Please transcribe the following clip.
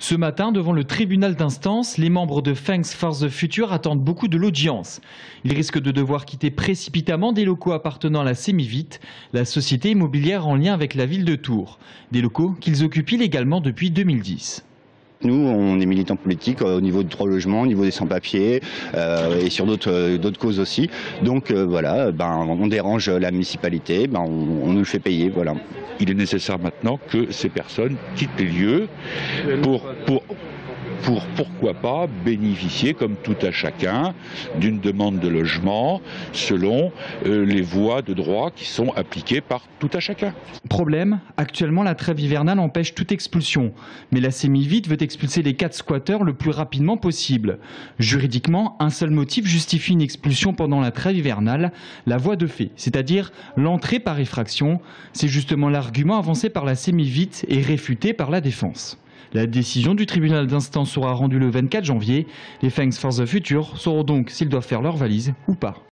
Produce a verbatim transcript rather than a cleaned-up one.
Ce matin, devant le tribunal d'instance, les membres de Thanks for the Future attendent beaucoup de l'audience. Ils risquent de devoir quitter précipitamment des locaux appartenant à la Semivit, la société immobilière en lien avec la ville de Tours. Des locaux qu'ils occupent illégalement depuis deux mille dix. Nous, on est militants politiques au niveau du droit au logement, au niveau des sans-papiers euh, et sur d'autres euh, d'autres causes aussi. Donc euh, voilà, ben, on dérange la municipalité, ben, on, on nous le fait payer. Voilà. Il est nécessaire maintenant que ces personnes quittent les lieux pour, pour, pour pourquoi pas bénéficier, comme tout à chacun, d'une demande de logement selon euh, les voies de droit qui sont appliquées par tout à chacun. Problème, actuellement la trêve hivernale empêche toute expulsion. Mais la Semivit veut expulser les quatre squatteurs le plus rapidement possible. Juridiquement, un seul motif justifie une expulsion pendant la trêve hivernale, la voie de fait, c'est-à-dire l'entrée par effraction. C'est justement l'argument avancé par la Semivit et réfuté par la défense. La décision du tribunal d'instance sera rendue le vingt-quatre janvier. Les Thanks for the Future sauront donc s'ils doivent faire leur valise ou pas.